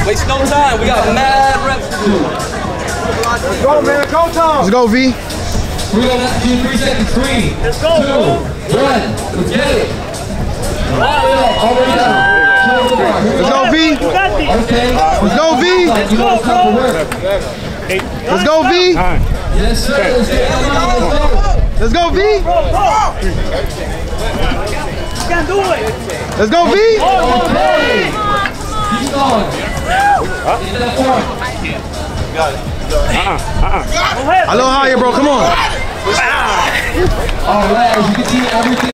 Waste no time. We got mad reps to do. Let's go, man. Go, Tom. Let's go, V. 3 seconds. 3, 2, 1. Let's get it. Already done. Let's go, V. Okay. Let's go, V. Let's go, Let's go, V. Yes, sir. Let's go, V. You can do it. Let's go, V. Keep going. Into that point. A little higher, bro. Come on. All right, as you can see, everything.